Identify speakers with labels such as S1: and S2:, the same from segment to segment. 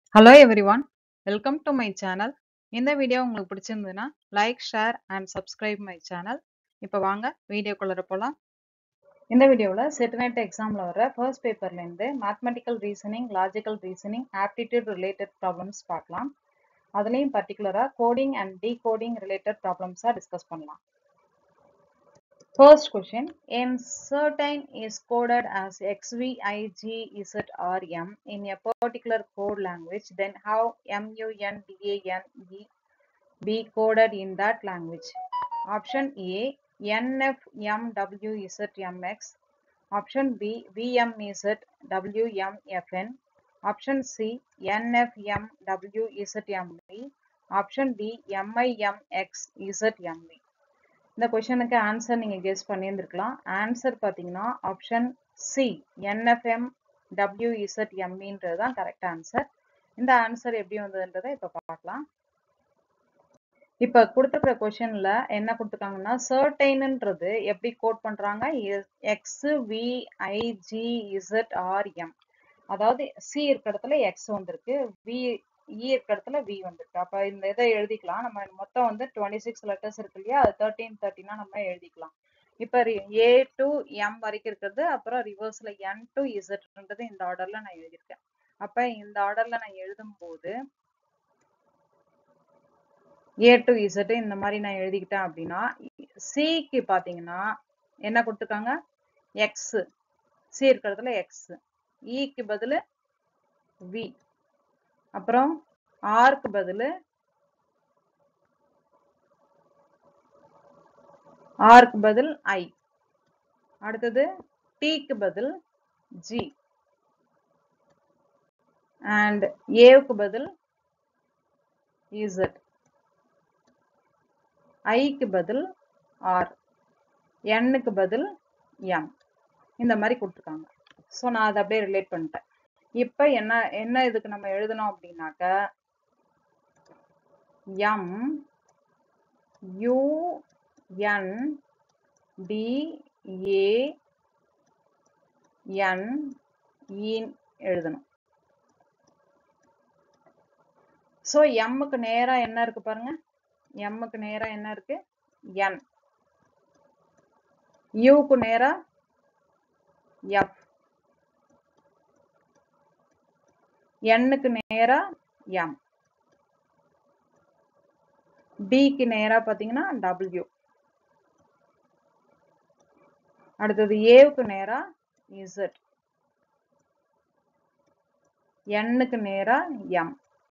S1: Hello everyone, welcome to my channel. இந்த video உங்களுக்கு பிடிச்சிருந்ததுன்னா like, share and subscribe my channel. இப்போ வாங்க வீடியோக்குள்ள போலாம். இந்த வீடியோவில் செட்டநெட் எக்ஸாமில் வர ஃபர்ஸ்ட் பேப்பர்லேருந்து mathematical reasoning, logical reasoning, aptitude related problems பார்க்கலாம். அதுலேயும் பர்டிகுலராக கோடிங் அண்ட் டீகோடிங் ரிலேட்டட் ப்ராப்ளம்ஸாக டிஸ்கஸ் பண்ணலாம். First question, in certain is coded as XVIGZRM in a particular code language, then how MUNDANE be coded in that language? Option A, NFMWZMX. Option B, VMZWMFN. Option C, NFMWZMV. Option D, MIMXZMV. இந்த கொஸ்டினுக்கு answer நீங்கள் guess பண்ணியிருந்துருக்கலாம். Answer பார்த்தீங்கன்னா option C, NFM டபிள்யூஇசட்எம்இன்றது தான் correct answer. இந்த answer எப்படி வந்ததுன்றதை இப்போ பார்க்கலாம். இப்போ கொடுத்துருக்கிற கொஸ்டினில் என்ன கொடுத்துருக்காங்கன்னா, சர்டைன்ன்றது எப்படி கோட் பண்ணுறாங்க, XVIGZRM. அதாவது சி இருக்கிற இடத்துல எக்ஸ் வந்திருக்கு, இருக்க இடத்துல வி வந்திருக்கு. அப்போ இந்த இதை எழுதிக்கலாம். நம்ம மொத்தம் 26 லெட்டர்ஸ் இருக்கு இல்லையா, அது 13 நம்ம எழுதிக்கலாம். இப்போ ஏ டு எம் வரைக்கும் இருக்கிறது, அப்புறம் ரிவர்ஸ்ல என் டு இசட்ன்றது இந்த ஆர்டர்ல நான் எழுதியிருக்கேன். அப்ப இந்த ஆர்டர்ல நான் எழுதும் போது ஏ டு இசட் இந்த மாதிரி நான் எழுதிக்கிட்டேன் அப்படின்னா, சிக்கு பாத்தீங்கன்னா என்ன கொடுத்துருக்காங்க, எக்ஸ். சி இருக்கிறதுல எக்ஸ், இக்கு பதில் வி, அப்புறம் ஆருக்கு பதில் ஐ, அடுத்தது டீக்கு பதில் ஜி, அண்ட் ஏவுக்கு பதில் இசட், ஐக்கு பதில் ஆர், எண்ணுக்கு பதில் எம். இந்த மாதிரி கொடுத்துருக்காங்க. ஸோ நான் அதை அப்படியே ரிலேட் பண்ணிட்டேன். இப்போ என்ன இதுக்கு நம்ம எழுதணும் அப்படின்னாக்க, M U N T A N இன் எழுதணும். ஸோ எம்முக்கு நேரா என்ன இருக்கு பாருங்க, எம்முக்கு நேரா என்ன இருக்கு, என். யூக்கு நேரா எஃப், எண்ணுக்கு நேரா எம், டிக்கு நேரா பாத்தீங்கன்னா டபிள்யூ, அடுத்தது ஏவுக்கு நேரா இசட், எண்ணுக்கு நேரா எம்,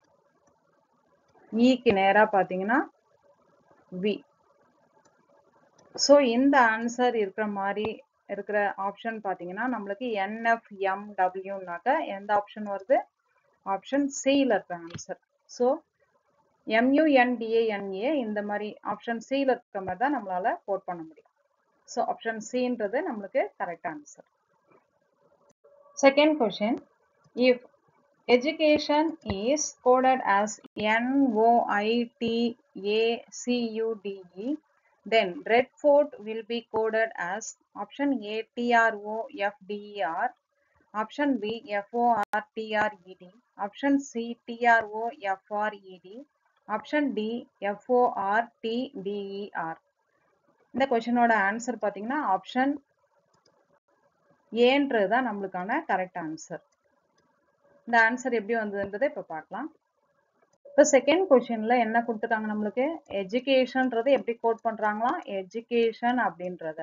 S1: இக்கு நேரா பாத்தீங்கன்னா வி. ஸோ இந்த ஆன்சர் இருக்கிற மாதிரி இருக்கிற ஆப்ஷன் பார்த்தீங்கன்னா நம்மளுக்கு NFMWனாக்க எந்த ஆப்ஷன் வருது, ஆப்ஷன் சியில் இருக்கிற ஆன்சர். ஸோ MUNDANA இந்த மாதிரி ஆப்ஷன் சியில் இருக்கிற மாதிரி தான் நம்மளால கோட் பண்ண முடியும். ஸோ ஆப்ஷன் சின்றது நம்மளுக்கு correct answer. Second question, if education is coded as NOITACUDE, then Red Fort will be coded as option A TROFDER, option B FORTRED, option C TROFRED, option D FORTDER. இந்த கொஸ்டினோட answer பார்த்தீங்கன்னா option ஏன்றது தான் நம்மளுக்கான correct answer. இந்த answer எப்படி வந்ததுன்றதை இப்போ பார்க்கலாம். இப்போ செகண்ட் கொஸ்டின்ல என்ன கொடுத்துட்டாங்க நம்மளுக்கு, எஜுகேஷன்ன்றது எப்படி கோட் பண்றாங்களா, எஜுகேஷன் அப்படின்றத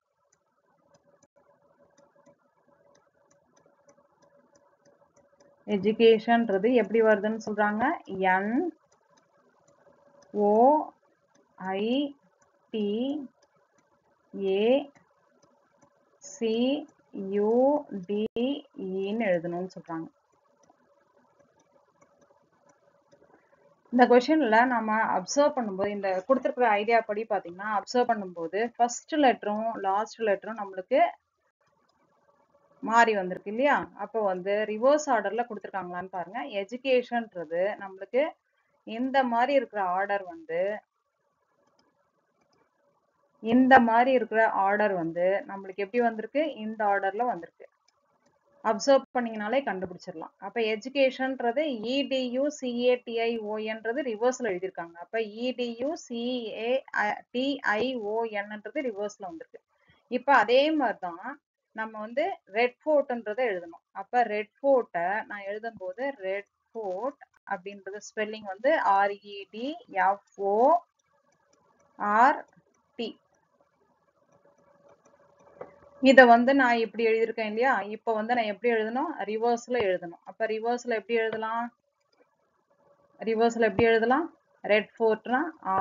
S1: எஜுகேஷன்ன்றது எப்படி வருதுன்னு சொல்றாங்க, NOITACUDEன்னு எழுதணும்னு சொல்றாங்க. இந்த கொஸ்டின்ல நம்ம அப்சர்வ் பண்ணும்போது, இந்த கொடுத்துருக்கிற ஐடியா படி பார்த்தீங்கன்னா அப்சர்வ் பண்ணும்போது ஃபர்ஸ்ட் லெட்டரும் லாஸ்ட் லெட்டரும் நம்மளுக்கு மாறி வந்திருக்கு இல்லையா. அப்போ ரிவர்ஸ் ஆர்டர்ல கொடுத்துருக்காங்களான்னு பாருங்க. எஜுகேஷன்ன்றது நம்மளுக்கு இந்த மாதிரி இருக்கிற ஆர்டர் இந்த மாதிரி இருக்கிற ஆர்டர் நம்மளுக்கு எப்படி வந்திருக்கு, இந்த ஆர்டர்ல வந்திருக்கு. அப்சர்வ் பண்ணீங்கனாலே கண்டுபிடிச்சிடலாம். அப்ப எஜுகேஷன்ன்றது EDUCATIONன்றது ரிவர்ஸ்ல எழுதியிருக்காங்க. அப்ப EDUCATIONன்றது ரிவர்ஸ்ல வந்திருக்கு. இப்ப அதே மாதிரிதான் நம்ம வந்து ரெட் ஃபோர்ட்ன்றதை எழுதணும். அப்ப ரெட் ஃபோர்ட்டை நான் எழுதும் போது ரெட் ஃபோர்ட் அப்படின்றது ஸ்பெல்லிங் வந்து REDFORT. இத வந்து நான் இப்படி எழுதியிருக்கேன் இல்லையா? இப்ப வந்து நான் எப்படி எழுதணும்? ரிவர்ஸ்ல எழுதணும். அப்ப ரிவர்ஸ்ல எப்படி எழுதலாம்? ரிவர்ஸ்ல எப்படி எழுதலாம்? ரெட் ஃபோர்ட்னா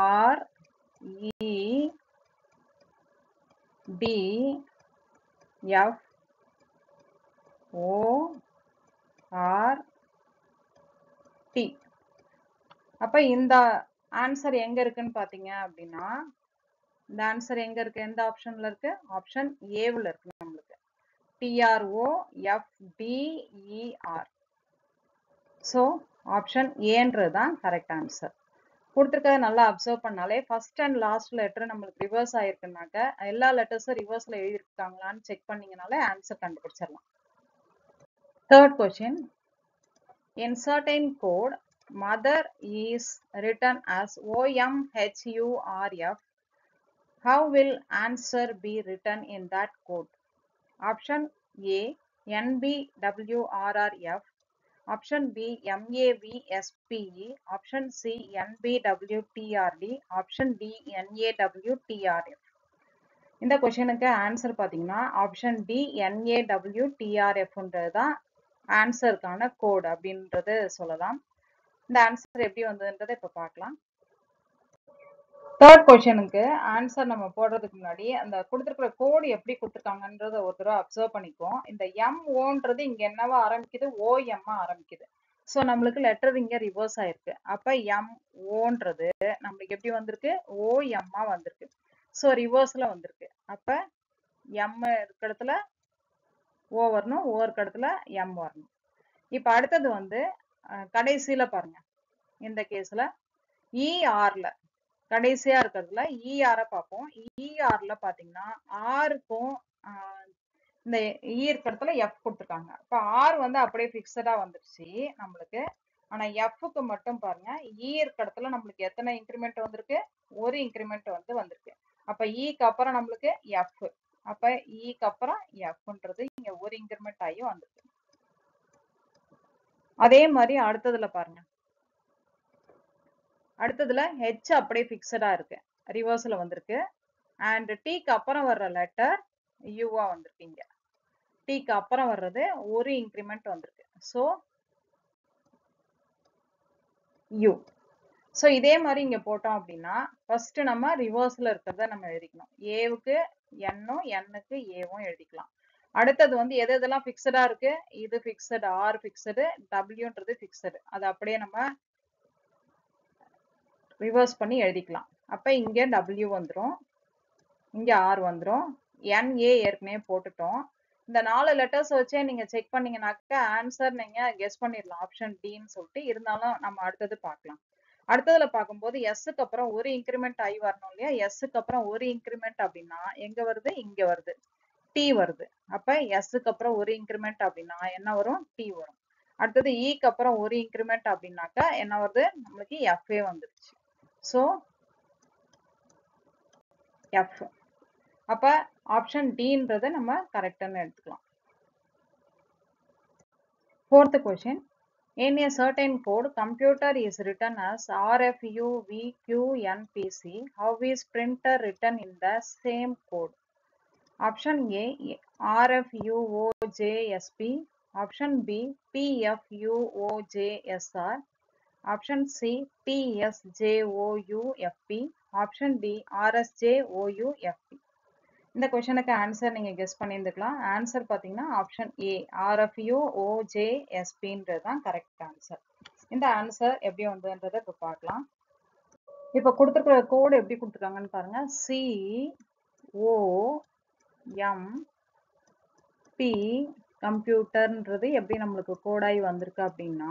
S1: REDFORT. அப்ப இந்த ஆன்சர் எங்க இருக்குன்னு பாத்தீங்க அப்படின்னா, இந்த ஆன்சர் எங்க இருக்கு? எந்த ஆப்ஷன்ல இருக்கு? ஆப்ஷன் ஏவுல இருக்கு நம்மளுக்கு. TROFDER. ஸோ ஆப்ஷன் ஏன்றது தான் கரெக்ட் ஆன்சர். கொடுத்துருக்கதை நல்லா அப்சர்வ் பண்ணாலே ஃபர்ஸ்ட் அண்ட் லாஸ்ட் லெட்டர் நம்மளுக்கு ரிவர்ஸ் ஆயிருக்குனாக்க எல்லா லெட்டர்ஸும் ரிவர்ஸ்ல எழுதிருக்காங்களான்னு செக் பண்ணீங்கனாலே ஆன்சர் கண்டுபிடிச்சிடலாம். Third question. In certain code, mother is written as OMHURF. How will answer be written in that code? Option A, NBWRRF. Option B, MAVSPE. Option C, NBWTRD. Option D, NAWTRF. இந்த கொஸ்டினுக்கு answer பாத்தீங்கன்னா option D NAWTRFன்றது தான் ஆன்சருக்கான code அப்படின்றது சொல்லலாம். இந்த answer எப்படி வந்ததுன்றதை இப்ப பார்க்கலாம். தேர்ட் கொஸ்டினுக்கு ஆன்சர் நம்ம போடுறதுக்கு முன்னாடி அந்த கொடுத்துருக்கிற கோடு எப்படி கொடுத்துருக்காங்கன்றத ஒரு தடவை அப்சர்வ் பண்ணிப்போம். இந்த MOன்றது இங்க என்னவா ஆரம்பிக்குது? OM ஆரம்பிக்குது. ஸோ நம்மளுக்கு லெட்டர் இங்க ரிவர்ஸ் ஆயிருக்கு. அப்ப MOன்றது நம்மளுக்கு எப்படி வந்திருக்கு? OM வந்திருக்கு. ஸோ ரிவர்ஸ்ல வந்திருக்கு. அப்ப M இருக்க இடத்துல O வரணும், O இருக்க இடத்துல M வரணும். இப்ப அடுத்தது வந்து கடைசியில பாருங்க. இந்த கேஸ்ல ERல கடைசியா இருக்கிறதுல ER பார்ப்போம். ERல பாத்தீங்கன்னா ஆருக்கும் இந்த E இருக்க இடத்துல F கொடுத்துருக்காங்க. அப்ப R வந்து அப்படியே பிக்சடா வந்துருச்சு நம்மளுக்கு. ஆனா Fக்கு மட்டும் பாருங்க, E இருக்க இடத்துல நம்மளுக்கு எத்தனை இன்கிரிமெண்ட் வந்திருக்கு? ஒரு இன்கிரிமெண்ட் வந்து வந்திருக்கு. அப்ப Eக்கு அப்புறம் நம்மளுக்கு F. அப்ப Eக்கு அப்புறம் Fன்றது இங்க ஒரு இன்கிரிமெண்ட் ஆகி வந்திருக்கு. அதே மாதிரி அடுத்ததுல பாருங்க. அடுத்ததுல H அப்படியே பிக்சடா இருக்கு, ரிவர்ஸ்ல வந்திருக்கு. அண்ட் Tக்கு அப்புறம் வர்ற லெட்டர் Uவா வந்திருக்கீங்க. Tக்கு அப்புறம் வர்றது ஒரு இன்கிரிமெண்ட் வந்திருக்கு. So U. ஸோ இதே மாதிரி இங்க போட்டோம் அப்படின்னா ஃபர்ஸ்ட் நம்ம ரிவர்ஸ்ல இருக்கிறத நம்ம எழுதிக்கணும். ஏவுக்கு Nனும் Nக்கு ஏவும் எழுதிக்கலாம். அடுத்தது வந்து எது எதெல்லாம் பிக்சடா இருக்கு? இது பிக்சடு, ஆர் பிக்சடு, டபிள்யூன்றது பிக்சடு. அது அப்படியே நம்ம ரிவர்ஸ் பண்ணி எழுதிக்கலாம். அப்ப இங்க W வந்துரும், இங்க R வந்துரும், NA ஏற்கனவே போட்டுட்டோம். இந்த 4 லெட்டர்ஸ் வச்சே நீங்க செக் பண்ணீங்கன்னாக்க ஆன்சர் நீங்க கெஸ் பண்ணிடலாம் ஆப்ஷன் டின்னு சொல்லிட்டு. இருந்தாலும் நம்ம அடுத்தது பார்க்கலாம். அடுத்ததுல பார்க்கும்போது எஸ்க்கு அப்புறம் ஒரு இன்கிரிமெண்ட் ஆகி வரணும் இல்லையா? எஸ்க்கு அப்புறம் ஒரு இன்கிரிமெண்ட் அப்படின்னா எங்க வருது? இங்க வருது, டி வருது. அப்ப எஸ்க்கு அப்புறம் ஒரு இன்கிரிமெண்ட் அப்படின்னா என்ன வரும்? டி வரும். அடுத்தது இக்கு அப்புறம் ஒரு இன்கிரிமெண்ட் அப்படின்னாக்கா என்ன வருது? நம்மளுக்கு எஃப்ஏ வந்துருச்சு. So F. அப்ப ஆப்ஷன் டின்றதை நம்ம கரெக்டான எடுத்துக்கலாம். Fourth question. In a certain code, computer is written as RFUVQNPC. How is printer written in the same code? Option A, RFUOJSP. Option B, PFUOJSR. Option C, TSJOUFP. Option D, RSJOUFP. இந்த கொஸ்டினுக்கு answer நீங்க guess பண்ணியிருந்துக்கலாம். Answer பாத்தீங்கன்னா option A, RFUOJSPன்றது தான் correct answer. இந்த answer எப்படி வந்ததுன்றதை இப்ப பார்க்கலாம். இப்ப கொடுத்துருக்கிற கோடு எப்படி கொடுத்துருக்காங்கன்னு பாருங்க. COMP கம்ப்யூட்டர்ன்றது எப்படி நம்மளுக்கு கோடாகி வந்திருக்கு அப்படின்னா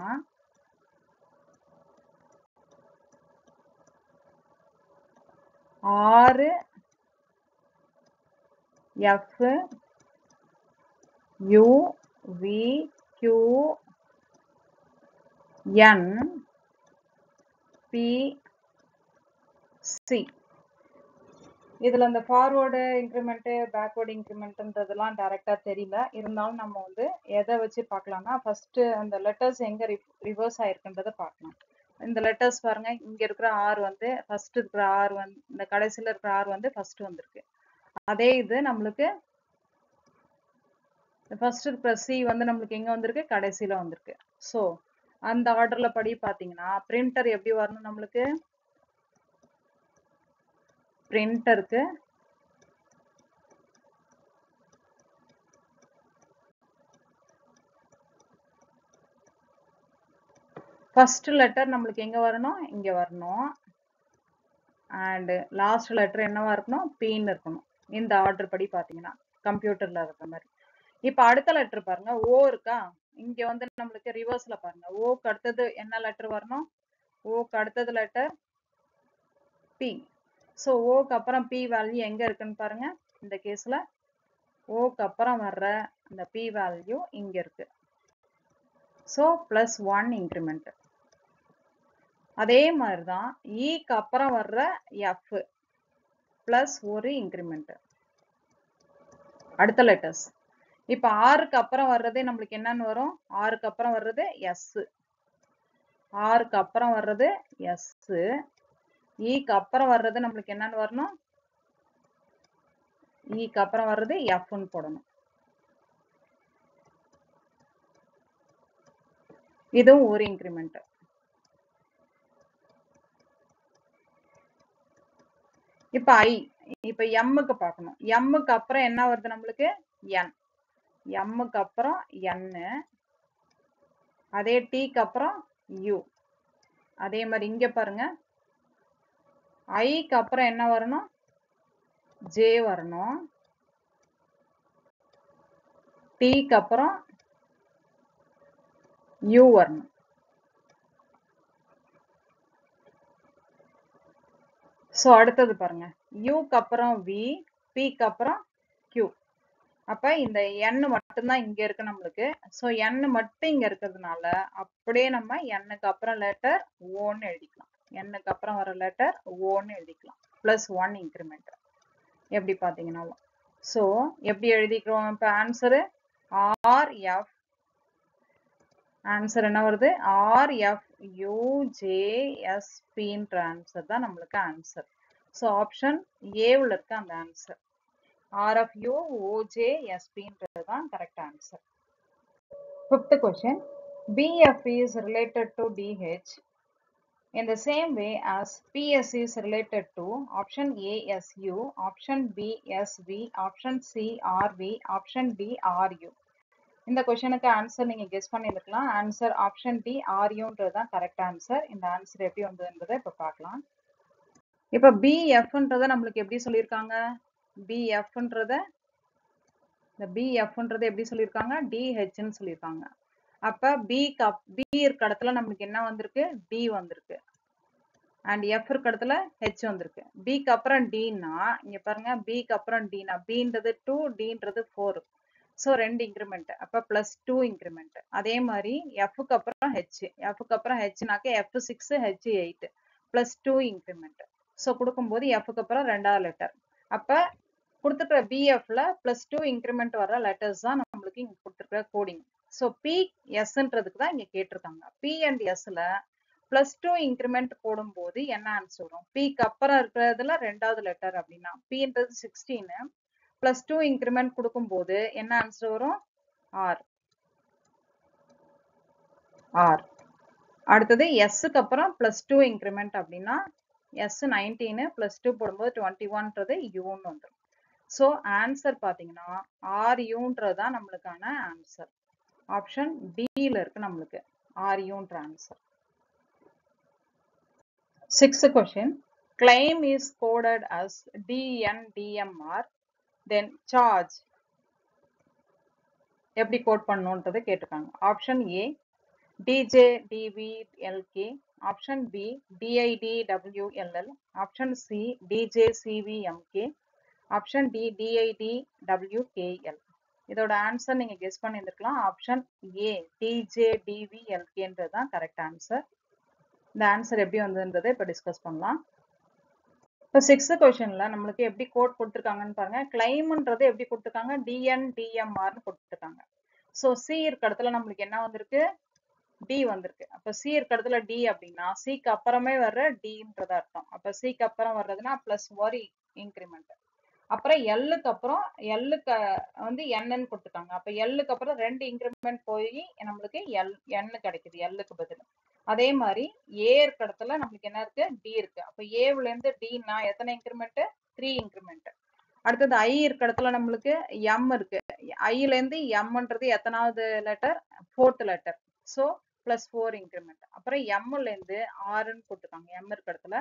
S1: RFUOJSP V Q N P C. இதுல இந்த ஃபார்வர்டு இன்க்ரிமெண்ட் பேக்வர்டு இன்க்ரிமெண்ட்ன்றதெல்லாம் டைரக்டா தெரியல. இருந்தாலும் நம்ம வந்து எதை வச்சு பார்க்கலாம்னா ஃபர்ஸ்ட் அந்த லெட்டர்ஸ் எங்க ரிவர்ஸ் ஆயிருக்குன்றத பார்க்கலாம். இந்த லெட்டர்ஸ் பாருங்க, இங்க இருக்கிற ஆர் வந்து ஃபர்ஸ்ட் இருக்கிற ஆர் வந்து இந்த கடைசியில இருக்கிற ஆர் வந்து ஃபர்ஸ்ட் வந்திருக்கு. அதே இது நம்மளுக்கு ஃபர்ஸ்ட் இருக்கிற சி வந்து நம்மளுக்கு எங்க வந்திருக்கு, கடைசியில வந்திருக்கு. ஸோ அந்த ஆர்டர்ல படி பாத்தீங்கன்னா பிரிண்டர் எப்படி வரணும், நம்மளுக்கு பிரிண்டருக்கு ஃபர்ஸ்ட் லெட்டர் நம்மளுக்கு எங்க வரணும், இங்க வரணும். அண்ட் லாஸ்ட் லெட்டர் என்னவா இருக்கணும், பின்னு இருக்கணும். இந்த ஆர்டர் படி பாத்தீங்கன்னா கம்ப்யூட்டர்ல இருக்கிற மாதிரி. இப்ப அடுத்த லெட்டர் பாருங்க, ஓ இருக்கா, இங்க வந்து நம்மளுக்கு ரிவர்ஸ்ல பாருங்க, ஓக்கு அடுத்தது என்ன லெட்டர் வரணும், ஓக்கு அடுத்தது லெட்டர் பி. ஸோ ஓக்கு அப்புறம் பி வேல்யூ எங்க இருக்குன்னு பாருங்க. இந்த கேஸ்ல ஓக்கு அப்புறம் வர்ற இந்த பி வேல்யூ இங்க இருக்கு. So +1 increment. அதே மாதிரிதான் ஈக்கு அப்புறம் வர்ற எஃப் +1 இன்க்ரிமெண்ட். அடுத்த லெட்டர்ஸ் இப்ப ஆறுக்கு அப்புறம் வர்றது நம்மளுக்கு என்னன்னு வரும், ஆறுக்கு அப்புறம் வர்றது எஸ், ஆறுக்கு அப்புறம் வர்றது எஸ், ஈக்கு அப்புறம் வர்றது நம்மளுக்கு என்னன்னு வரணும், ஈக்கு அப்புறம் வர்றது எஃப்னு போடணும். இதுவும் ஒரு இன்க்ரிமெண்ட். இப்ப ஐ, இப்ப எம்முக்கு பார்க்கணும். எம்முக்கு அப்புறம் என்ன வருது நம்மளுக்கு, என். எம்முக்கு அப்புறம் என், அதே டீக்கு அப்புறம் யூ. அதே மாதிரி இங்க பாருங்க, ஐக்கு அப்புறம் என்ன வரணும், ஜே வரணும். டீக்கு அப்புறம் யூ வரணும். சோ அடுத்தது பாருங்க, யூக்கு அப்புறம் வி, பிக்கு அப்புறம் கியூ. அப்ப இந்த என் மட்டும்தான் இங்க இருக்கு நம்மளுக்கு. சோ என் மட்டும் இங்க இருக்கிறதுனால அப்படியே நம்ம எண்ணுக்கு அப்புறம் லெட்டர் ஓன்னு எழுதிக்கலாம். எண்ணுக்கு அப்புறம் வர லெட்டர் ஓன்னு எழுதிக்கலாம். +1 இன்க்ரிமெண்ட் எப்படி பாத்தீங்கன்னா. சோ எப்படி எழுதிக்கிறோம் இப்ப ஆன்சரு, ஆர் எஃப், ஆன்சர் என்ன வருது, R F U J S பின்ற ஆன்சர் தான் நம்மளுக்கு ஆன்சர். ஸோ ஆப்ஷன் ஏவில் இருக்க அந்த ஆன்சர் RFU OJSP தான் correct answer. Fifth question, BF is related to DH in the same way as PS is related to option A SU, option B SV, option C RV, option D RU. இந்த கொஸ்டினுக்கு answer நீங்க guess பண்ணிருக்கலாம். Answer option D RUன்றது தான் correct answer. இந்த answer எப்படி வந்ததுன்றதை இப்ப பார்க்கலாம். இப்ப BFன்றத நம்மளுக்கு எப்படி சொல்லியிருக்காங்க, BFன்றத இந்த BFன்றத எப்படி சொல்லியிருக்காங்க, DHன்னு சொல்லியிருக்காங்க. அப்ப B இருக்க இடத்துல நம்மளுக்கு என்ன வந்திருக்கு, D வந்திருக்கு. அண்ட் F இருக்க இடத்துல H வந்திருக்கு. Bக்கு அப்புறம் Dனா இங்க பாருங்க, Bக்கு அப்புறம் Dனா Bன்றது 2, Dன்றது 4. So 2 increment. அப்ப +2 இன்க்ரிமெண்ட். அதே மாதிரி Fக்கு அப்புறம் H, Fக்கு அப்புறம் Hனாக்க F6 H8 +2 இன்க்ரிமெண்ட். ஸோ கொடுக்கும்போது Fக்கு அப்புறம் ரெண்டாவது லெட்டர். அப்ப கொடுத்துருக்கிற BFல +2 இன்க்ரிமெண்ட் வர லெட்டர்ஸ் தான் நம்மளுக்கு இங்க கொடுத்துருக்கிற கோடிங். ஸோ PSன்றதுக்கு தான் இங்க கேட்டிருக்காங்க. P and Sல +2 இன்க்ரிமெண்ட் போடும்போது என்ன ஆன்சர் வரும், Pக்கு அப்புறம் இருக்கிறதுல ரெண்டாவது லெட்டர் அப்படின்னா Pன்றது 16, +2 இன்க்ரிமெண்ட் கொடுக்கும்போது என்ன ஆன்சர் வரும், R. அடுத்தது Sக்கு அப்புறம் +2 இன்க்ரிமெண்ட் அப்படின்னா S 19 +2 போடும்போது 21ன்றது Uன்னு வந்துடும். ஸோ ஆன்சர் பாத்தீங்கன்னா RUன்றது தான் நம்மளுக்கான ஆன்சர். ஆப்ஷன் டில இருக்கு நம்மளுக்கு RUன்ற answer. Sixth question, claim is coded as DNDMR, then charge எப்படி கோட் பண்ணணும்ன்றதை கேட்டிருக்காங்க. Option A DJDVLK, option B DIDWLL, option C DJCVMK, option D DIDWKL. இதோட ஆன்சர் நீங்க கெஸ் பண்ணியிருந்திருக்கலாம். ஆப்ஷன் ஏ டிஜேடிவிஎல்கேன்றது தான் கரெக்ட் ஆன்சர். இந்த ஆன்சர் எப்படி வந்ததுன்றதை இப்போ டிஸ்கஸ் பண்ணலாம். இப்போ 6th கொஸ்டின்ல நம்மளுக்கு எப்படி கோட் கொடுத்துருக்காங்கன்னு பாருங்க. கிளைம்ன்றது எப்படி கொடுத்துருக்காங்க, டிஎன் டிஎம்ஆர்னு கொடுத்துருக்காங்க. ஸோ சி இருக்க இடத்துல நம்மளுக்கு என்ன வந்திருக்கு, டி வந்திருக்கு. அப்ப சி இருக்க இடத்துல டி அப்படின்னா சிக்கு அப்புறமே வர்ற டின்றது அர்த்தம். அப்ப சிக்கு அப்புறம் வர்றதுன்னா பிளஸ் ஒரு இன்க்ரிமெண்ட். அப்புறம் எல்லுக்கு அப்புறம் எல்லுக்கு வந்து என்னன்னு கொடுத்துருக்காங்க. அப்ப எல்லுக்கு அப்புறம் 2 இன்க்ரிமெண்ட் போய் நம்மளுக்கு என்னு கிடைக்குது எல்லுக்கு பதில். அதே மாதிரி ஏ இருக்க இடத்துல நம்மளுக்கு என்ன இருக்கு, டி இருக்கு. அப்ப ஏவுல இருந்து டின்னா எத்தனை இன்க்ரிமெண்ட், 3 இன்க்ரிமெண்ட். அடுத்தது ஐ இருக்க இடத்துல நம்மளுக்கு எம் இருக்கு. ஐல இருந்து எம்ன்றது எத்தனாவது letter, 4th letter. So plus 4 increment. அப்புறம் எம்ல இருந்து ஆறுன்னு கொடுத்துருக்காங்க எம் இருக்க இடத்துல.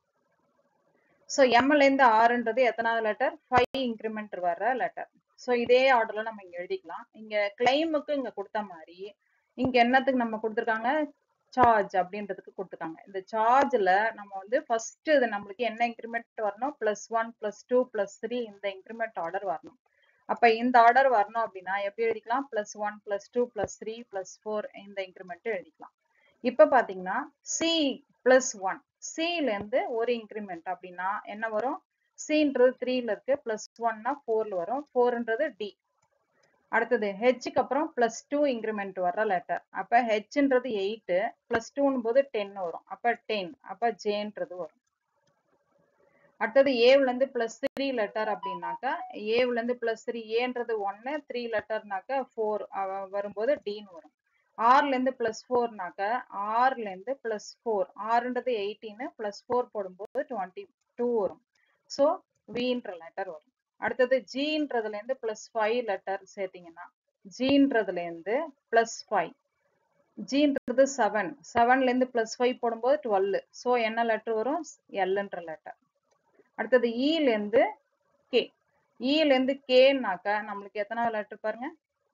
S1: ஸோ எம்ல இருந்து ஆறுன்றது எத்தனாவது லெட்டர், 5 இன்க்ரிமெண்ட் வர்ற லெட்டர். ஸோ இதே ஆர்டர்ல நம்ம இங்க எழுதிக்கலாம். இங்க கிளைமுக்கு இங்க கொடுத்த மாதிரி இங்க என்னத்துக்கு நம்ம கொடுத்துருக்காங்க, சார்ஜ் அப்படின்றதுக்கு கொடுத்துருக்காங்க. இந்த சார்ஜ்ல நம்ம வந்து ஃபர்ஸ்ட் இது நம்மளுக்கு என்ன இன்க்ரிமெண்ட் வரணும், +1 +2 +3 இந்த இன்க்ரிமெண்ட் ஆர்டர் வரணும். அப்ப இந்த ஆர்டர் வரணும் அப்படின்னா எப்படி எழுதிக்கலாம், +1 +2 +3 +4 இந்த இன்க்ரிமெண்ட் எழுதிக்கலாம். இப்ப பாத்தீங்கன்னா சி +1, சில இருந்து ஒரு இன்க்ரிமெண்ட் அப்படின்னா என்ன வரும், சின்றது 3ல இருக்கு, +1னா 4ல வரும், 4ன்றது டி. அடுத்தது ஹெச்சுக்கு அப்புறம் +2 இன்க்ரிமெண்ட் வர்ற லெட்டர். அப்ப ஹெச்ன்றது 8 +2ன்னு போது 10 வரும். அப்ப 10, அப்ப ஜேன்றது வரும். அடுத்தது ஏவுல இருந்து +3 லெட்டர் அப்படின்னாக்கா ஏவுல இருந்து +3 ஏன்றது 1, 3 லெட்டர்னாக்கா 4 வரும்போது டின்னு வரும். ஆர்ல இருந்து +4னாக்க ஆர்ல இருந்து +4, ஆறுன்றது 18 +4 போடும்போது 22 வரும். ஸோ வின்ற லெட்டர் வரும். அடுத்தது ஜின்றதுல இருந்து +5 லெட்டர் சேர்த்தீங்கன்னா ஜின்றதுல இருந்து +5, ஜின்றது 7, 7ல இருந்து +5 போடும்போது 12. ஸோ என்ன லெட்டர் வரும், எல்ன்ற லெட்டர். அடுத்தது இல இருந்து கே, இல இருந்து கேனாக்க நம்மளுக்கு எத்தனாவது லெட்டர் பாருங்க,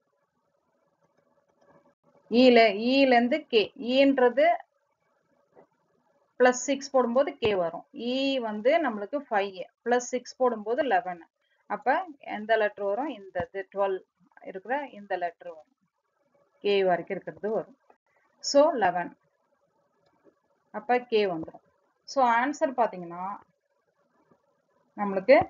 S1: இல இருந்து கே, ஈன்றது +6 போடும்போது கே வரும். இ வந்து நம்மளுக்கு 5 +6 போடும்போது 11. அப்ப எந்த லெட்டர் வரும், இந்த 12 இருக்கிற இந்த லெட்டர் வரும், கே வரைக்கும் இருக்கிறது வரும். ஸோ 11, அப்ப கே வந்துடும். ஸோ ஆன்சர் பாத்தீங்கன்னா நம்மளுக்கு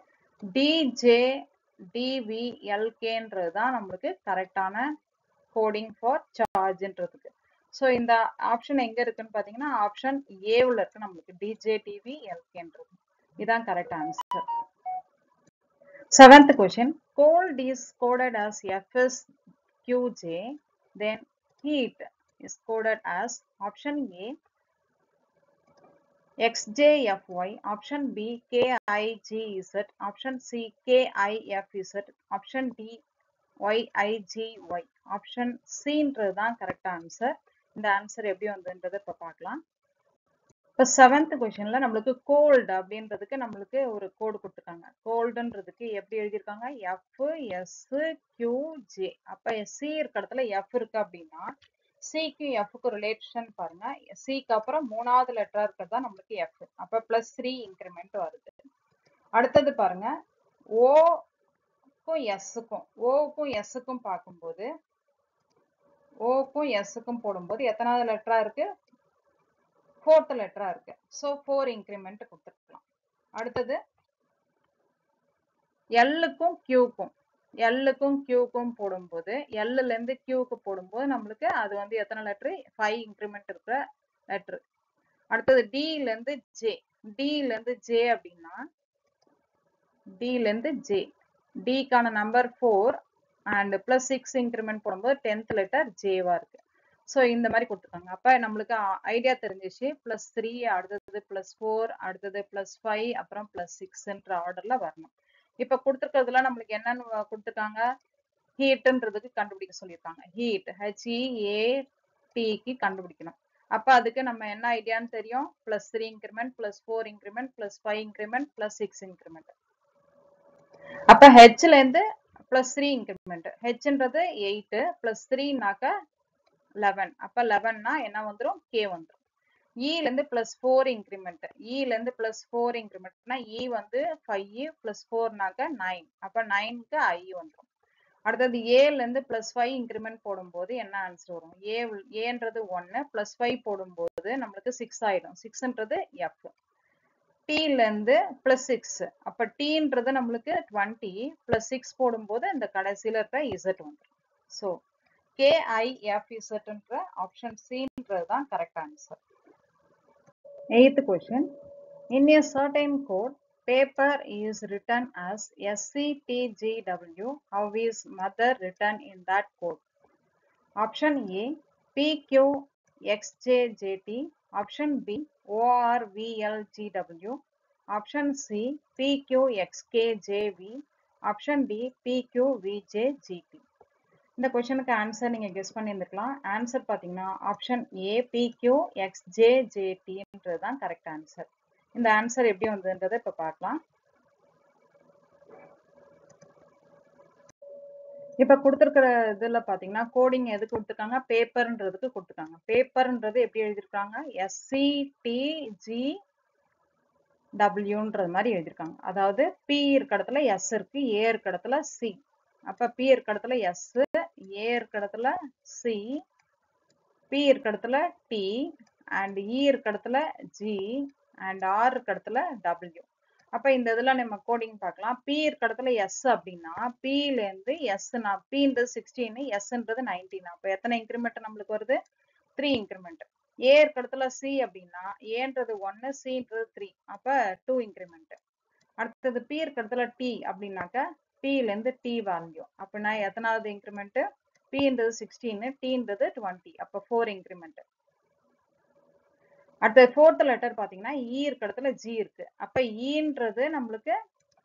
S1: டிஜேடிவிஎல்கேன்றது தான் நம்மளுக்கு கரெக்டான கோடிங் ஃபார் சார்ஜ்ன்றதுக்கு. ஸோ இந்த ஆப்ஷன் எங்க இருக்குன்னு பாத்தீங்கன்னா ஆப்ஷன் ஏவுல இருக்கு நம்மளுக்கு, டிஜேடிவிஎல்கேன்றது. இதான் correct answer. 7th question, cold is coded as FSQJ, then heat is coded as option A XJFY, option B KIGZ, option C KIFZ, option D YIGY, option Cன்றது தான் கரெக்ட் ஆன்சர். இந்த ஆன்சர் எப்படி வந்ததுன்றதை இப்ப பார்க்கலாம். இப்போ 7th கொஸ்டின்ல நம்மளுக்கு gold அப்படின்றதுக்கு நம்மளுக்கு ஒரு கோடு கொடுத்துருக்காங்க. கோல்டுன்றதுக்கு எப்படி எழுதியிருக்காங்க, FSQJ. அப்ப சி இருக்க இடத்துல எஃப் இருக்கு அப்படின்னா சிக்கு எஃப்க்கு ரிலேஷன் பாருங்க. சிக்கு அப்புறம் 3வது லெட்டரா இருக்கிறது தான் நம்மளுக்கு எஃப். அப்ப +3 இன்க்ரிமெண்ட் வருது. அடுத்தது பாருங்க, ஓக்கும் எஸ்ஸுக்கும் பார்க்கும்போது ஓக்கும் எஸ்ஸுக்கும் போடும்போது எத்தனாவது லெட்டரா இருக்கு, 4th லெட்டரா இருக்கு. ஸோ 4 இன்க்ரிமெண்ட் கொடுத்துருக்கலாம். அடுத்தது எல்லுக்கும் கியூக்கும் போடும்போது எல்ல இருந்து கியூக்கு போடும்போது நம்மளுக்கு அது வந்து எத்தனை லெட்டர், 5 இன்க்ரிமெண்ட் இருக்கிற லெட்டர். அடுத்தது டில இருந்து ஜே அப்படின்னா டில இருந்து ஜே, டிக்கான நம்பர் 4 அண்ட் +6 இன்க்ரிமெண்ட் போடும்போது 10th லெட்டர் ஜேவா இருக்கு. ஸோ இந்த மாதிரி கொடுத்துருக்காங்க. அப்ப நம்மளுக்கு ஐடியா தெரிஞ்சிச்சு. +3, அடுத்தது +4, அடுத்தது +5, அப்புறம் +6ன்ற ஆர்டர்ல வரணும். இப்ப கொடுத்துருக்கிறதுல நம்மளுக்கு என்னன்னு கொடுத்துருக்காங்க, ஹீட்ன்றதுக்கு கண்டுபிடிக்க சொல்லியிருக்காங்க. ஹீட் HEATக்கு கண்டுபிடிக்கணும். அப்ப அதுக்கு நம்ம என்ன ஐடியான்னு தெரியும், +3 இன்க்ரிமெண்ட் +4 இன்க்ரிமெண்ட் +5 இன்க்ரிமெண்ட் +6 இன்க்ரிமெண்ட். அப்ப ஹெச்ல இருந்து +3 இன்க்ரிமெண்ட், ஹெச்ன்றது 8 +3னாக்க 11. அப்ப 11னா என்ன வந்துடும், கே வந்துடும். இல இருந்து +4 இன்க்ரிமெண்ட், இல இருந்து +4 இன்க்ரிமெண்ட்னா இ வந்து 5 +4னாக்க 9. அப்ப 9க்கு ஐ வந்துடும். அடுத்தது ஏல இருந்து +5 இன்க்ரிமெண்ட் போடும்போது என்ன ஆன்சர் வரும்? ஏன்றது 1 +5 போடும்போது நம்மளுக்கு 6 ஆயிடும். 6ன்றது எஃப். டீல இருந்து +6 அப்ப டீன்றது நம்மளுக்கு 20 +6 போடும்போது இந்த கடைசியில இருக்க இசட் வந்துடும். ஸோ KIFZன்ற ஆப்ஷன் சின்றது தான் correct answer. 8th question. In a certain code, paper is written as SCTGW. How is mother written in that code? Option A PQXJJT. Option B ORVLGW. Option C PQXKJV. Option D PQVJGP. இந்த கொஸ்டினுக்கு answer நீங்க guess பண்ணியிருந்துக்கலாம். Answer பாத்தீங்கன்னா option A PQXJJTன்றது தான் correct answer. இந்த answer எப்படி வந்ததுன்றதை இப்ப பார்க்கலாம். இப்ப கொடுத்திருக்கிற இதுல பாத்தீங்கன்னா கோடிங் எது கொடுத்துருக்காங்க? பேப்பர்ன்றதுக்கு கொடுத்துருக்காங்க. பேப்பர்ன்றது எப்படி எழுதிருக்காங்க? SCTGWன்றது மாதிரி எழுதிருக்காங்க. அதாவது P இருக்க இடத்துல S இருக்கு, A இருக்க இடத்துல C. அப்ப P இருக்க இடத்துல S, A இருக்க இடத்துல C, P இருக்க இடத்துல T, and E இருக்க இடத்துல G, and R இருக்க இடத்துல W. அப்ப இந்த இதுல நம்ம கோடிங் பார்க்கலாம். P இருக்க இடத்துல S அப்படின்னா P ல இருந்து S னா Pன்றது 16, Sன்றது 19. அப்ப எத்தனை இன்க்ரிமெண்ட் நம்மளுக்கு வருது? 3 இன்க்ரிமெண்ட். A இருக்க இடத்துல C அப்படின்னா Aன்றது 1, Cன்றது 3. அப்ப 2 இன்க்ரிமெண்ட். அடுத்தது P இருக்க இடத்துல T அப்படின்னாக்க P ல இருந்து T வேல்யூ. அப்படின்னா எத்தனாவது இன்க்ரிமெண்ட்? Pன்றது 16, Tன்றது 20. அப்ப 4 இன்க்ரிமெண்ட். அடுத்த ஃபோர்த் லெட்டர் பாத்தீங்கன்னா E இருக்க இடத்துல G இருக்கு. அப்ப Eன்றது நம்மளுக்கு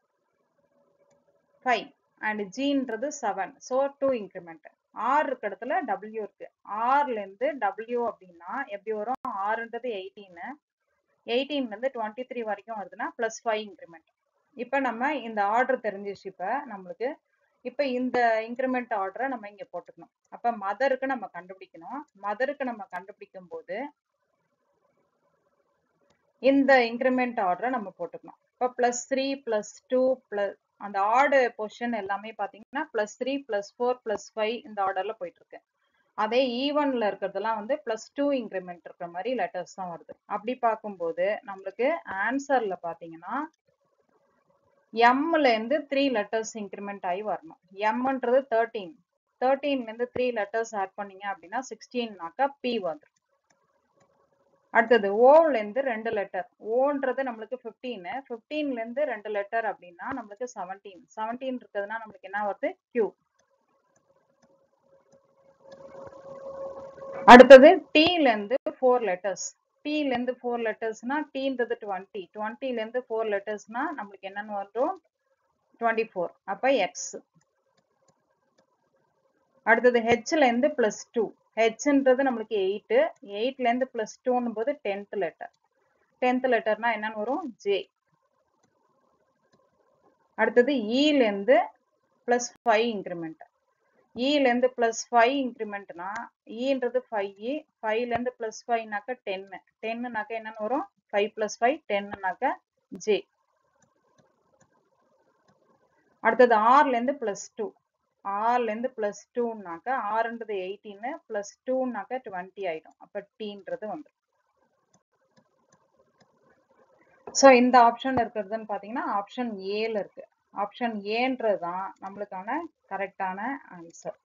S1: 5 and Gன்றது 7. So 2 increment. R இருக்க இடத்துல W இருக்கு. R ல இருந்து W அப்படின்னா எப்படி வரும்? Rன்றது 18, 18ல இருந்து 23 வரைக்கும் வருதுன்னா +5 இன்க்ரிமெண்ட். இப்ப நம்ம இந்த ஆர்டர் தெரிஞ்சிச்சு. இப்ப நம்மளுக்கு இப்ப இந்த இன்க்ரிமெண்ட் ஆர்டரை நம்ம இங்க போட்டுக்கணும். அப்ப மதருக்கு நம்ம கண்டுபிடிக்கணும். மதருக்கு நம்ம கண்டுபிடிக்கும் போது இந்த இன்க்ரிமெண்ட் ஆர்டரை நம்ம போட்டுக்கணும். இப்ப +3 +2 அந்த ஆர்டு பொசிஷன் எல்லாமே பாத்தீங்கன்னா +3 +4 +5 இந்த ஆர்டர்ல போயிட்டு இருக்கு. அதே ஈவன்ல இருக்கிறதெல்லாம் வந்து +2 இன்க்ரிமெண்ட் இருக்கிற மாதிரி லெட்டர்ஸ் தான் வருது. அப்படி பார்க்கும்போது நம்மளுக்கு ஆன்சர்ல பாத்தீங்கன்னா எம்ல இருந்து 3 லெட்டர்ஸ் இன்க்ரிமெண்ட் ஆகி வரணும். எம்ன்றது 13, 13ல இருந்து 3 லெட்டர்ஸ் ஆட் பண்ணீங்க அப்படின்னா 16னாக்கா P வந்துடும். அடுத்தது ஓல இருந்து 2 லெட்டர். ஓன்றது நம்மளுக்கு 15, 15ல இருந்து 2 லெட்டர் அப்படின்னா நம்மளுக்கு 17, 17 இருக்குதுன்னா நம்மளுக்கு என்ன வருது? Q. அடுத்தது Tல இருந்து 4 லெட்டர்ஸ். Tல இருந்து 4 லெட்டர்ஸ்னா Tன்றது 20, 20ல இருந்து 4 லெட்டர்ஸ்னா நம்மளுக்கு என்னன்னு வரும்? 24. அப்ப X. அடுத்தது Hல இருந்து +2. Hன்றது நம்மளுக்கு 8, 8ல இருந்து +2ன்னும் போது 10th லெட்டர். 10th லெட்டர்னா என்னன்னு வரும்? J. அடுத்தது Eல இருந்து +5 இன்க்ரிமெண்ட். Eல இருந்து +5 இன்க்ரிமெண்ட்னா Eன்றது 5, 5ல இருந்து +5னாக்க 10, 10னாக்க என்னன்னு வரும்? 5 + 5 10னாக்க J. அடுத்தது Rல இருந்து +2. Rல இருந்து +2னாக்க Rன்றது 18, +2னாக்க 20 ஆயிடும். அப்ப Tன்றது வந்துடும். சோ இந்த ஆப்ஷன் இருக்கிறதுன்னு பாத்தீங்கன்னா ஆப்ஷன் ஏல இருக்கு. ஆப்ஷன் ஏன்றது தான் நம்மளுக்கான கரெக்டான answer.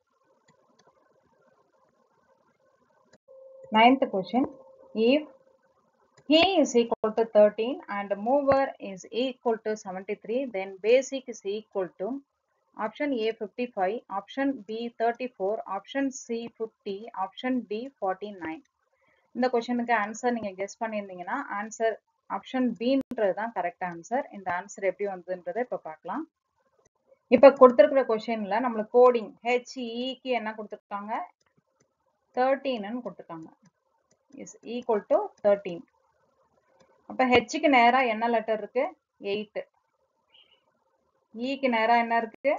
S1: 9th question. If he is equal to 13 and mover is equal to 73, then basic is equal to option A 55, option B 34, option C 50, option D 49. இந்த கொஸ்டினுக்கு ஆன்சர் நீங்க கெஸ் பண்ணியிருந்தீங்கன்னா ஆன்சர் ஆப்ஷன் Bன்றது தான் correct answer. இந்த answer எப்படி வந்ததுன்றதை இப்ப பார்க்கலாம். இப்ப கொடுத்திருக்கிற கொஸ்டின்ல நம்மளுக்கு கோடிங் HEக்கு என்ன கொடுத்திருக்காங்க? 13ன்னு கொடுத்திருக்காங்க. Is equal to 13. அப்ப Hக்கு நேரா என்ன லெட்டர் இருக்கு? 8. Eக்கு நேரா என்ன இருக்கு?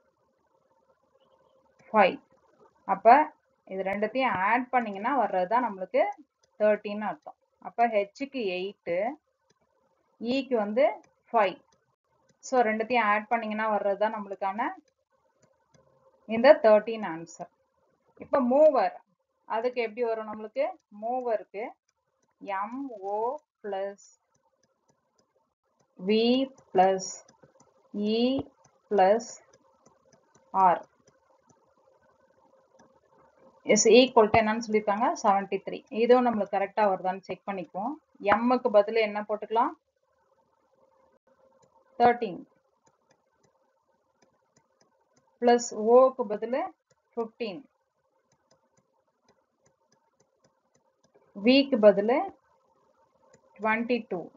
S1: 5. அப்ப இது ரெண்டுத்தையும் ஆட் பண்ணீங்கன்னா வர்றதுதான் நம்மளுக்கு 13 அர்த்தம். அப்ப Hக்கு 8, Eக்கு வந்து 5. சோ ரெண்டுத்தையும் ஆட் பண்ணீங்கன்னா வர்றதுதான் நம்மளுக்கான இந்த 13 ஆன்சர். இப்போ மூவர் அதுக்கு எப்படி வரும் நம்மளுக்கு? மூவருக்கு MO plus V plus E plus R is equal to என்னன்னு சொல்லியிருக்காங்க? 73. இதுவும் நம்மளுக்கு கரெக்டா வருதான்னு செக் பண்ணிக்குவோம். Mக்கு பதில் என்ன போட்டுக்கலாம்? 13 plus Oக்கு பதில் 15 Vக்கு பதில் 22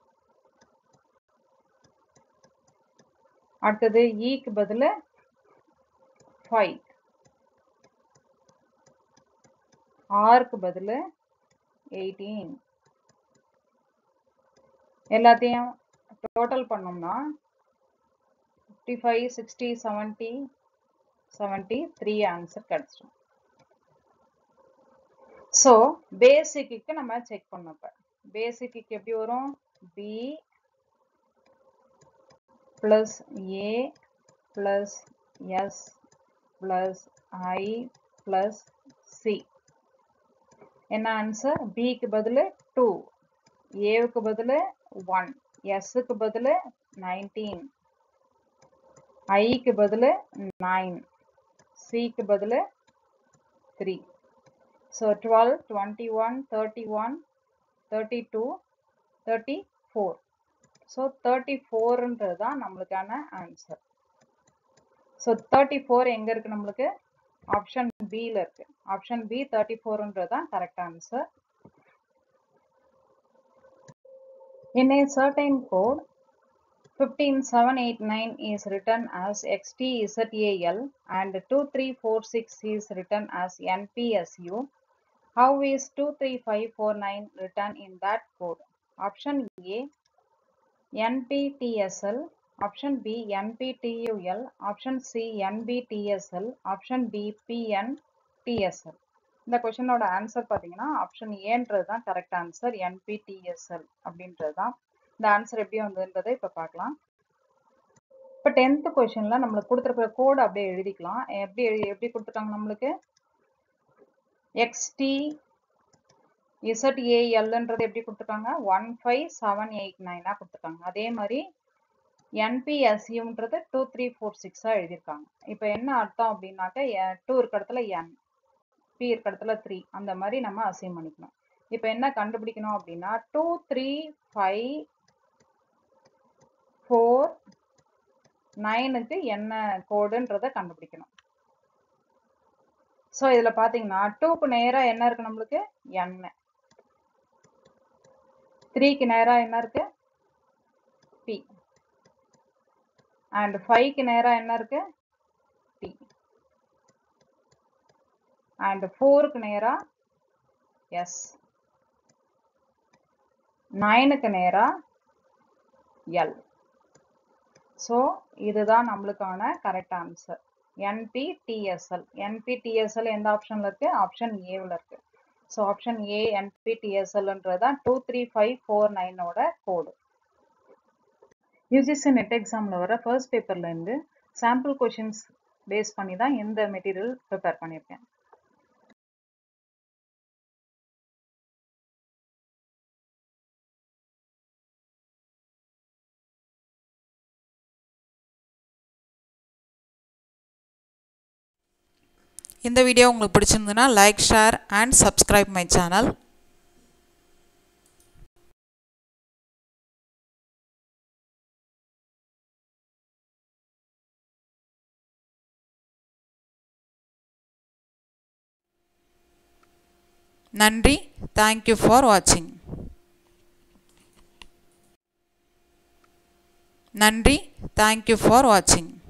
S1: அடுத்தது Eக்கு பதில் 5 Rக்கு பதில் 18 எல்லாத்தையும் டோட்டல் பண்ணோம்னா 55 60 70 73 ஆன்சர் கிடைச்சிடும். ஸோ பேசிக்கு நம்ம செக் பண்ணப்ப பேசிக்கு எப்படி வரும்? B plus A plus S plus I plus C. என்ன ஆன்சர்? Bக்கு பதில் 2, Aவுக்கு பதில் 1, Sக்கு பதில் 19, Iக்கு பதில் 9, Cக்கு பதில் 3. So 12, 21, 31, 32, 34. So 34ன்றது தான் நம்மளுக்கான ஆன்சர். ஸோ 34 எங்க இருக்கு நம்மளுக்கு? ஆப்ஷன் பில இருக்கு. ஆப்ஷன் பி 34ன்றது தான் correct answer. In a certain code 15789 is written as XTZAL and 2346 is written as NPSU. How is 23549 written in that code? Option A NPTSL, option B NPTUL, option C NBTSL, option D PNTSL. இந்த கொஸ்டினோட answer பார்த்தீங்கன்னா option ஏன்றது தான் correct answer. NPTSL அப்படின்றது தான். இந்த answer எப்படி வந்ததுன்றதை இப்போ பார்க்கலாம். இப்போ 10th கொஸ்டின்ல நம்மளுக்கு கொடுத்துருக்கிற கோடு அப்படியே எழுதிக்கலாம். எப்படி கொடுத்துருக்காங்க நம்மளுக்கு? XTZALன்றது எப்படி கொடுத்துருக்காங்க? 15789 கொடுத்துருக்காங்க. அதே மாதிரி NPSUன்றது 2346 எழுதியிருக்காங்க. இப்போ என்ன அர்த்தம் அப்படின்னாக்க 2 இருக்க இடத்துல N, P இருக்க இடத்துல 3 அந்த மாதிரி நம்ம அசைன் பண்ணிக்கணும். இப்போ என்ன கண்டுபிடிக்கணும் அப்படின்னா 23549க்கு என்ன கோடுன்றதை கண்டுபிடிக்கணும். ஸோ இதில் பார்த்தீங்கன்னா 2க்கு நேராக என்ன இருக்கு நம்மளுக்கு? N, 3க்கு நேராக என்ன இருக்கு? P, and 5க்கு நேராக என்ன இருக்கு? T, and 4க்கு நேராக S, 9க்கு நேராக L. ஸோ இதுதான் நம்மளுக்கான கரெக்ட் ஆன்சர். NPTSL. NPTSL எந்த ஆப்ஷன்ல இருக்கு? ஆப்ஷன் ஏவில் இருக்கு. ஸோ ஆப்ஷன் ஏ NPTSLன்றது தான் 23549ஓட கோடு. UGC நெட் எக்ஸாமில் வர ஃபர்ஸ்ட் பேப்பர்லேருந்து சாம்பிள் கொஷின்ஸ் பேஸ் பண்ணி தான் இந்த மெட்டீரியல் ப்ரிப்பேர் பண்ணியிருக்கேன்.
S2: இந்த வீடியோ உங்களுக்கு பிடிச்சிருந்ததுன்னா like, share and subscribe my channel. நன்றி. தேங்க்யூ ஃபார் வாட்சிங். நன்றி. தேங்க்யூ ஃபார் வாட்சிங்.